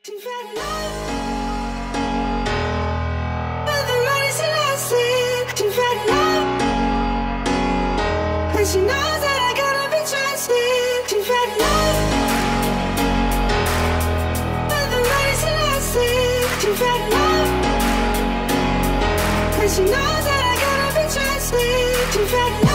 She's ready love, but the money's elastic. She's ready love, and she knows that I gotta be trusted. She's ready love, but the money's elastic. She's ready love, and she knows that I gotta be trusted. She's ready.